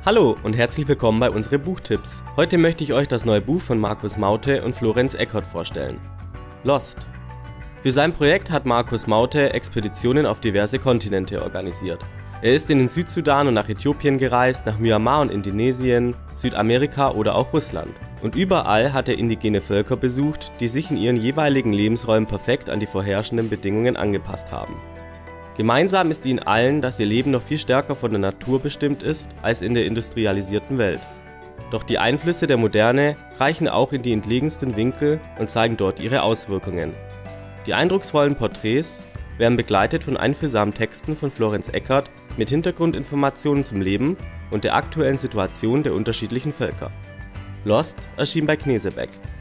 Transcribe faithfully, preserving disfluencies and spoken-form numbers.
Hallo und herzlich willkommen bei unseren Buchtipps. Heute möchte ich euch das neue Buch von Markus Maute und Florenz Eckert vorstellen. Lost. Für sein Projekt hat Markus Maute Expeditionen auf diverse Kontinente organisiert. Er ist in den Südsudan und nach Äthiopien gereist, nach Myanmar und Indonesien, Südamerika oder auch Russland. Und überall hat er indigene Völker besucht, die sich in ihren jeweiligen Lebensräumen perfekt an die vorherrschenden Bedingungen angepasst haben. Gemeinsam ist ihnen allen, dass ihr Leben noch viel stärker von der Natur bestimmt ist als in der industrialisierten Welt. Doch die Einflüsse der Moderne reichen auch in die entlegensten Winkel und zeigen dort ihre Auswirkungen. Die eindrucksvollen Porträts werden begleitet von einfühlsamen Texten von Florenz Eckert mit Hintergrundinformationen zum Leben und der aktuellen Situation der unterschiedlichen Völker. Lost erschien bei Knesebeck.